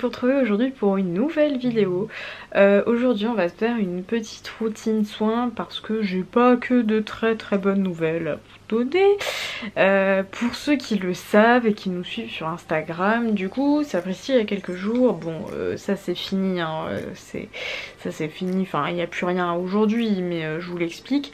vous retrouver aujourd'hui pour une nouvelle vidéo. Aujourd'hui on va se faire une petite routine soins parce que j'ai pas que de très bonnes nouvelles à vous donner. Pour ceux qui le savent et qui nous suivent sur Instagram, du coup ça précise il y a quelques jours, bon ça c'est fini, hein, ça c'est fini, enfin il n'y a plus rien aujourd'hui mais je vous l'explique.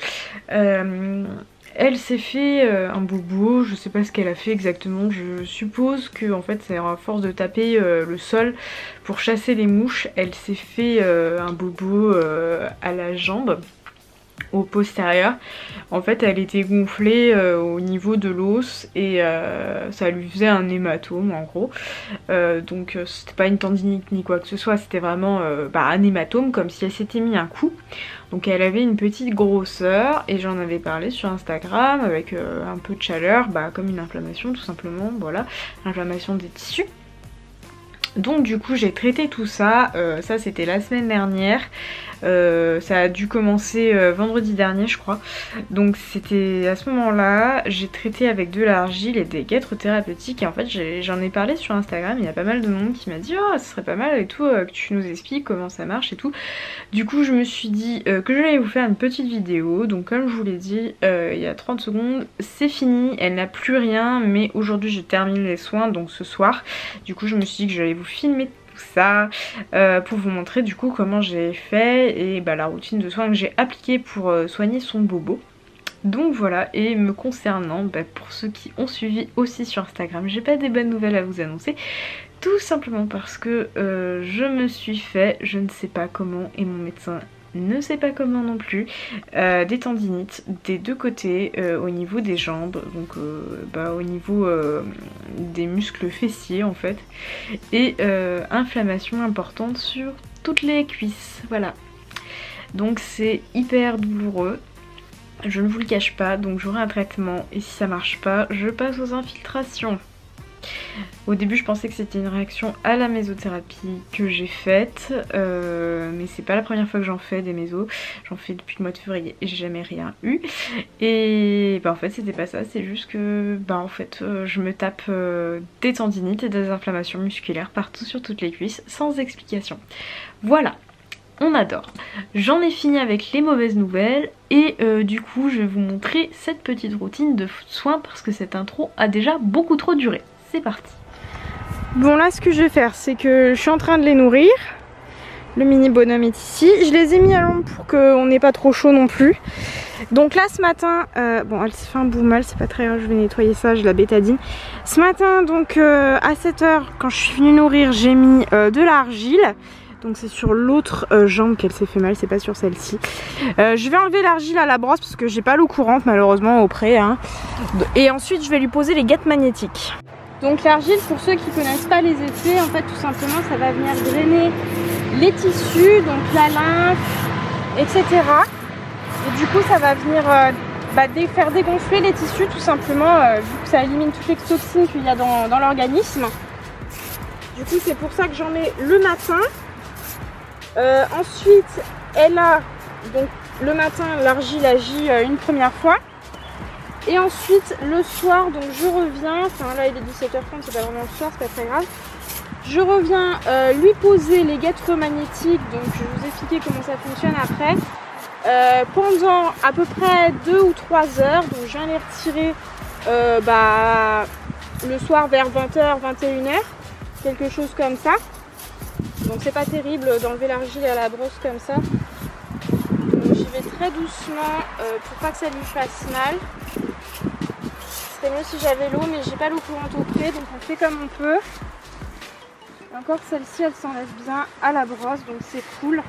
Elle s'est fait un bobo, je sais pas ce qu'elle a fait exactement, je suppose que en fait c'est à force de taper le sol pour chasser les mouches, elle s'est fait un bobo à la jambe, au postérieur. En fait elle était gonflée au niveau de l'os et ça lui faisait un hématome en gros. Donc c'était pas une tendinite ni quoi que ce soit, c'était vraiment un hématome comme si elle s'était mis un coup. Donc elle avait une petite grosseur et j'en avais parlé sur Instagram avec un peu de chaleur, comme une inflammation tout simplement, voilà, inflammation des tissus. Donc du coup j'ai traité tout ça, ça c'était la semaine dernière, ça a dû commencer vendredi dernier je crois. Donc c'était à ce moment là, j'ai traité avec de l'argile et des guêtres thérapeutiques et en fait j'en ai parlé sur Instagram, il y a pas mal de monde qui m'a dit oh ce serait pas mal et tout que tu nous expliques comment ça marche et tout. Du coup je me suis dit que j'allais vous faire une petite vidéo, donc comme je vous l'ai dit il y a 30 secondes, c'est fini, elle n'a plus rien mais aujourd'hui je termine les soins donc ce soir. Du coup je me suis dit que j'allais vous filmer tout ça pour vous montrer du coup comment j'ai fait et la routine de soins que j'ai appliquée pour soigner son bobo. Donc voilà, et me concernant, pour ceux qui ont suivi aussi sur Instagram, j'ai pas des bonnes nouvelles à vous annoncer. Tout simplement parce que je me suis fait, je ne sais pas comment, et mon médecin ne sait pas comment non plus, des tendinites des deux côtés au niveau des jambes, donc au niveau des muscles fessiers en fait, et inflammation importante sur toutes les cuisses, voilà. Donc c'est hyper douloureux. Je ne vous le cache pas, donc j'aurai un traitement et si ça marche pas, je passe aux infiltrations. Au début je pensais que c'était une réaction à la mésothérapie que j'ai faite, mais c'est pas la première fois que j'en fais des mésos, j'en fais depuis le mois de février et j'ai jamais rien eu. Et en fait c'était pas ça, c'est juste que je me tape des tendinites et des inflammations musculaires partout sur toutes les cuisses sans explication. Voilà. On adore. J'en ai fini avec les mauvaises nouvelles et du coup je vais vous montrer cette petite routine de soins parce que cette intro a déjà beaucoup trop duré. C'est parti. Bon là ce que je vais faire c'est que je suis en train de les nourrir. Le mini bonhomme est ici. Je les ai mis à l'ombre pour qu'on n'ait pas trop chaud non plus. Donc là ce matin, elle s'est fait un bout mal, c'est pas très grave, je vais nettoyer ça, je la bétadine. Ce matin donc à 7 h quand je suis venue nourrir j'ai mis de l'argile. Donc c'est sur l'autre jambe qu'elle s'est fait mal, c'est pas sur celle-ci. Je vais enlever l'argile à la brosse parce que j'ai pas l'eau courante malheureusement auprès. Et ensuite je vais lui poser les guêtres magnétiques. Donc l'argile, pour ceux qui connaissent pas les effets, en fait tout simplement ça va venir drainer les tissus, donc la lymphe, etc. Et du coup ça va venir faire dégonfler les tissus tout simplement, vu que ça élimine toutes les toxines qu'il y a dans l'organisme. Du coup c'est pour ça que j'en mets le matin. Ensuite elle a donc le matin l'argile agit une première fois et ensuite le soir donc je reviens, enfin là il est 17 h 30, c'est pas vraiment le soir, c'est pas très grave, je reviens lui poser les guêtres magnétiques, donc je vais vous expliquer comment ça fonctionne après, pendant à peu près 2 ou 3 heures, donc je viens les retirer le soir vers 20 h 21 h, quelque chose comme ça. Donc c'est pas terrible d'enlever l'argile à la brosse comme ça. J'y vais très doucement pour pas que ça lui fasse mal. Ce serait mieux si j'avais l'eau mais j'ai pas l'eau courante auprès donc on fait comme on peut. Encore celle-ci elle s'enlève bien à la brosse donc c'est cool.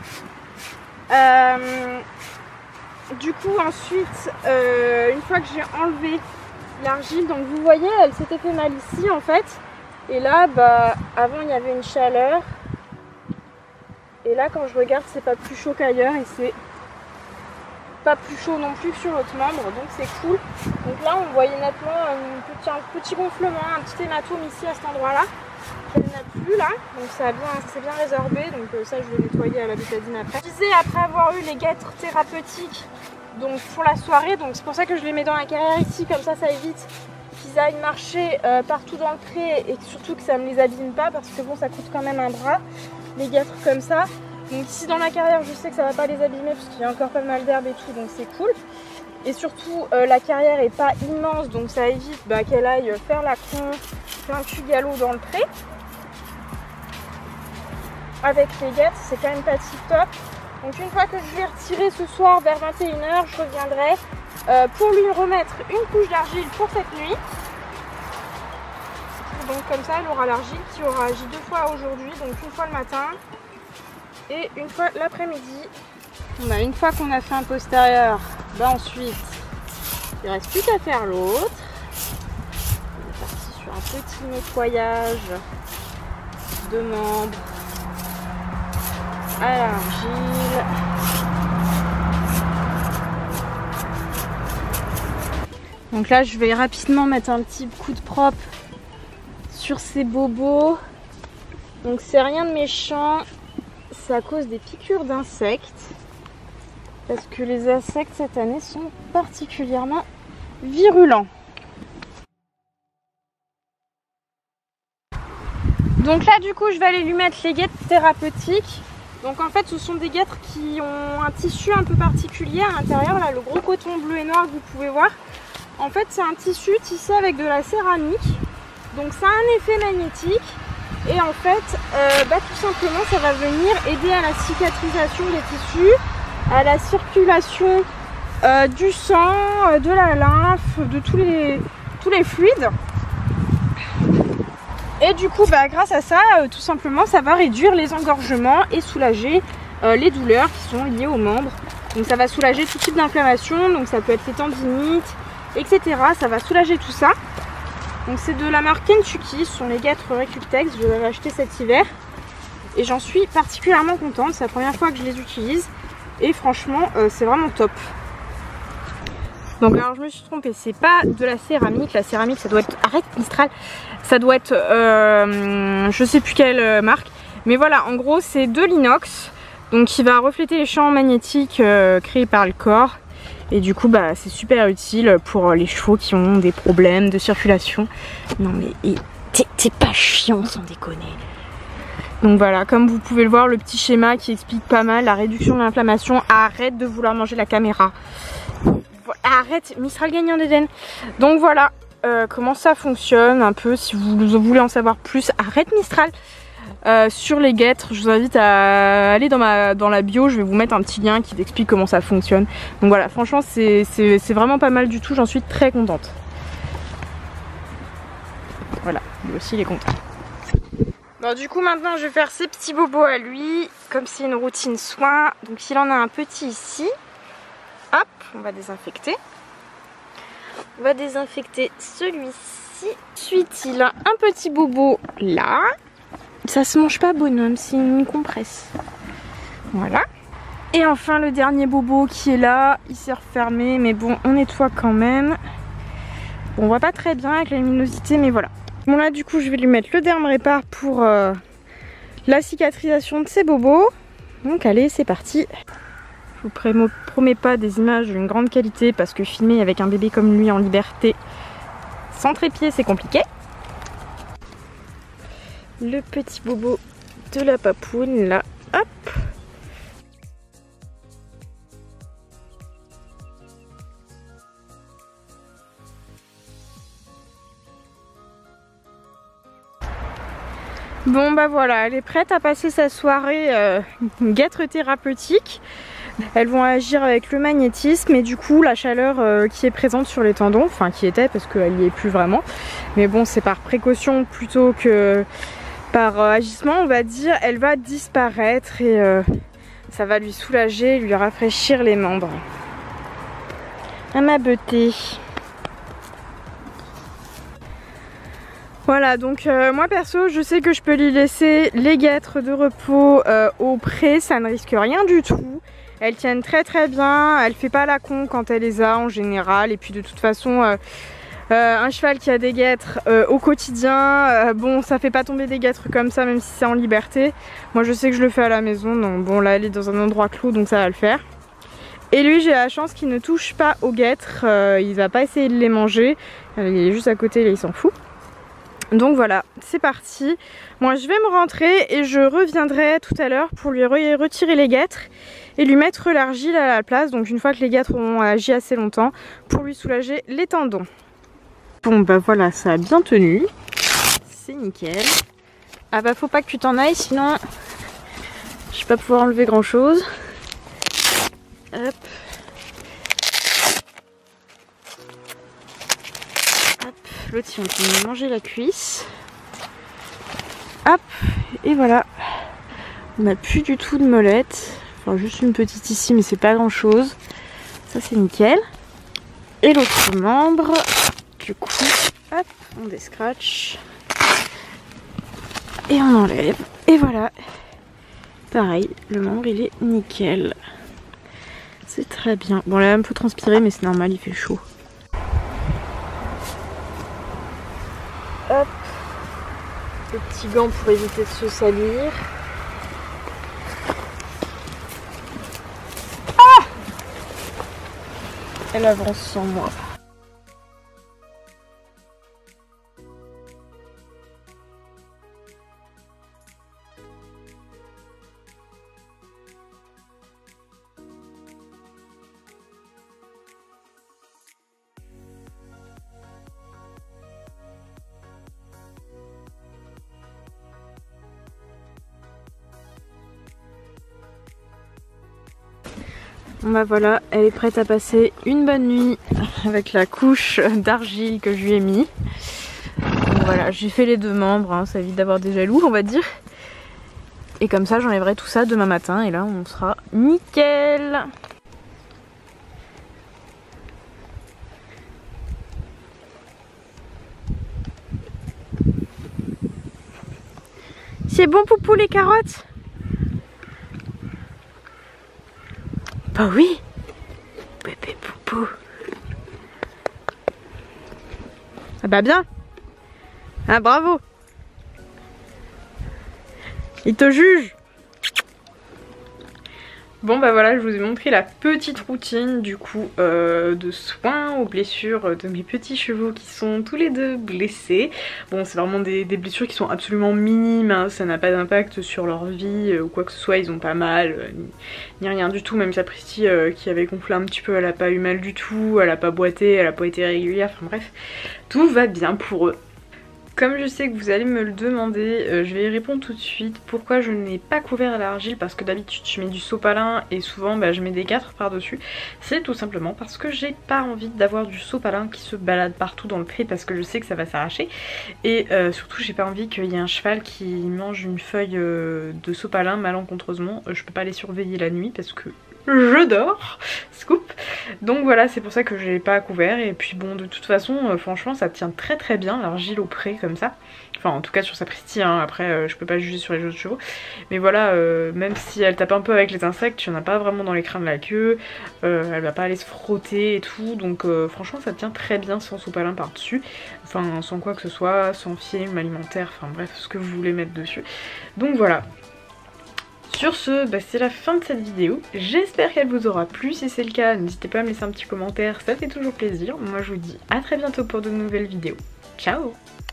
Du coup ensuite une fois que j'ai enlevé l'argile, donc vous voyez elle s'était fait mal ici en fait. Et là avant il y avait une chaleur. Et là quand je regarde c'est pas plus chaud qu'ailleurs et c'est pas plus chaud non plus que sur l'autre membre, donc c'est cool. Donc là on voyait nettement un petit gonflement, un petit hématome ici à cet endroit là. Elle n'a plus là, donc ça s'est bien résorbé, donc ça je vais nettoyer à la bétadine après. Je disais après avoir eu les guêtres thérapeutiques donc pour la soirée, donc c'est pour ça que je les mets dans la carrière ici, comme ça évite qu'ils aillent marcher partout dans le pré et surtout que ça ne me les abîme pas parce que bon, ça coûte quand même un bras, les guêtres comme ça. Donc ici dans la carrière, je sais que ça va pas les abîmer parce qu'il y a encore pas mal d'herbe et tout, donc c'est cool. Et surtout, la carrière est pas immense, donc ça évite qu'elle aille faire la con, faire un cul galop dans le pré. Avec les guêtres, c'est quand même pas tip top. Donc une fois que je vais retirer ce soir vers 21 h, je reviendrai pour lui remettre une couche d'argile pour cette nuit. Donc comme ça, elle aura l'argile qui aura agi 2 fois aujourd'hui, donc une fois le matin et une fois l'après-midi. Une fois qu'on a fait un postérieur, ensuite il ne reste plus qu'à faire l'autre. On est parti sur un petit nettoyage de membres à l'argile. Donc là je vais rapidement mettre un petit coup de propre sur ces bobos. Donc c'est rien de méchant, c'est à cause des piqûres d'insectes. Parce que les insectes cette année sont particulièrement virulents. Donc là du coup je vais aller lui mettre les guêtres thérapeutiques. Donc en fait ce sont des guêtres qui ont un tissu un peu particulier à l'intérieur. Là le gros coton bleu et noir que vous pouvez voir. En fait c'est un tissu tissé avec de la céramique. Donc ça a un effet magnétique. Et en fait tout simplement ça va venir aider à la cicatrisation des tissus, à la circulation du sang, de la lymphe, de tous les fluides. Et du coup grâce à ça tout simplement ça va réduire les engorgements et soulager les douleurs qui sont liées aux membres. Donc ça va soulager tout type d'inflammation, donc ça peut être les tendinites, etc. Ça va soulager tout ça. Donc c'est de la marque Kentucky, ce sont les guêtres Recultex, je l'avais acheté cet hiver. Et j'en suis particulièrement contente, c'est la première fois que je les utilise. Et franchement c'est vraiment top. Donc alors je me suis trompée, c'est pas de la céramique ça doit être Arrête Mistral, ça doit être je sais plus quelle marque, mais voilà en gros c'est de l'inox, donc qui va refléter les champs magnétiques créés par le corps. Et du coup c'est super utile pour les chevaux qui ont des problèmes de circulation. Non mais t'es pas chiant sans déconner. Donc voilà, comme vous pouvez le voir, le petit schéma qui explique pas mal la réduction de l'inflammation. Arrête de vouloir manger la caméra. Arrête, Mistral gagnant d'Eden. Donc voilà comment ça fonctionne un peu. Si vous voulez en savoir plus, arrête Mistral. Sur les guêtres, je vous invite à aller dans la bio, je vais vous mettre un petit lien qui t'explique comment ça fonctionne. Donc voilà, franchement c'est vraiment pas mal du tout, j'en suis très contente. Voilà, lui aussi il est content. Bon du coup maintenant je vais faire ses petits bobos à lui, comme c'est une routine soin. Donc il en a un petit ici. Hop, on va désinfecter. On va désinfecter celui-ci. Ensuite il a un petit bobo là. Ça se mange pas bonhomme, c'est une compresse. Voilà. Et enfin le dernier bobo qui est là, il s'est refermé, mais bon on nettoie quand même. Bon, on voit pas très bien avec la luminosité, mais voilà. Bon là du coup je vais lui mettre le derme répar pour la cicatrisation de ses bobos. Donc allez c'est parti. Je vous promets pas des images d'une grande qualité parce que filmer avec un bébé comme lui en liberté sans trépied c'est compliqué. Le petit bobo de la papoune là, hop. Bon voilà, elle est prête à passer sa soirée guêtre thérapeutique. Elles vont agir avec le magnétisme et du coup la chaleur qui est présente sur les tendons, enfin qui était parce qu'elle n'y est plus vraiment. Mais bon c'est par précaution plutôt que par agissement on va dire, elle va disparaître et ça va lui soulager, lui rafraîchir les membres. À ma beauté. Voilà donc moi perso je sais que je peux lui laisser les guêtres de repos au pré, ça ne risque rien du tout. Elles tiennent très très bien, elle fait pas la con quand elle les a en général et puis de toute façon un cheval qui a des guêtres au quotidien, bon ça fait pas tomber des guêtres comme ça même si c'est en liberté. Moi je sais que je le fais à la maison, donc bon là elle est dans un endroit clos donc ça va le faire. Et lui, j'ai la chance qu'il ne touche pas aux guêtres, il va pas essayer de les manger, il est juste à côté, là, il s'en fout. Donc voilà, c'est parti. Moi je vais me rentrer et je reviendrai tout à l'heure pour lui retirer les guêtres et lui mettre l'argile à la place. Donc une fois que les guêtres ont agi assez longtemps, pour lui soulager les tendons. Bon bah voilà, ça a bien tenu. C'est nickel. Ah bah faut pas que tu t'en ailles, sinon je vais pas pouvoir enlever grand chose. Hop. L'autre il est en train de manger la cuisse. Hop, et voilà. On n'a plus du tout de molette. Enfin juste une petite ici mais c'est pas grand chose. Ça c'est nickel. Et l'autre membre, du coup, hop, on descratch. Et on enlève. Et voilà. Pareil, le membre il est nickel. C'est très bien. Bon là un peu transpiré mais c'est normal, il fait chaud. Hop, le petit gant pour éviter de se salir. Ah! Elle avance sans moi. Bon bah voilà, elle est prête à passer une bonne nuit avec la couche d'argile que je lui ai mis. Donc voilà, j'ai fait les deux membres, hein, ça évite d'avoir des jaloux on va dire. Et comme ça j'enlèverai tout ça demain matin et là on sera nickel. C'est bon Poupou les carottes? Bah oui, bébé Poupou. Ah bah bien. Ah bravo. Il te juge. Bon bah voilà, je vous ai montré la petite routine du coup de soins aux blessures de mes petits chevaux qui sont tous les deux blessés. Bon c'est vraiment des blessures qui sont absolument minimes, hein. Ça n'a pas d'impact sur leur vie ou quoi que ce soit, ils ont pas mal, ni rien du tout. Même Sapristi qui avait gonflé un petit peu, elle a pas eu mal du tout, elle a pas boité, elle a pas été régulière, enfin bref, tout va bien pour eux. Comme je sais que vous allez me le demander, je vais y répondre tout de suite. Pourquoi je n'ai pas couvert l'argile? Parce que d'habitude je mets du sopalin et souvent bah, je mets des guêtres par dessus. C'est tout simplement parce que j'ai pas envie d'avoir du sopalin qui se balade partout dans le pré parce que je sais que ça va s'arracher. Et surtout j'ai pas envie qu'il y ait un cheval qui mange une feuille de sopalin malencontreusement. Je peux pas les surveiller la nuit parce que je dors, scoop. Donc voilà, c'est pour ça que j'ai pas couvert. Et puis bon, de toute façon franchement ça tient très très bien l'argile au pré comme ça. Enfin en tout cas sur Sapristi, hein. Après je peux pas juger sur les autres chevaux. Mais voilà, même si elle tape un peu avec les insectes, il n'y en a pas vraiment dans les crins de la queue. Elle va pas aller se frotter et tout. Donc franchement ça tient très bien sans sopalin par dessus. Enfin sans quoi que ce soit, sans film alimentaire, enfin bref ce que vous voulez mettre dessus. Donc voilà. Sur ce, bah c'est la fin de cette vidéo. J'espère qu'elle vous aura plu. Si c'est le cas, n'hésitez pas à me laisser un petit commentaire, ça fait toujours plaisir. Moi je vous dis à très bientôt pour de nouvelles vidéos. Ciao!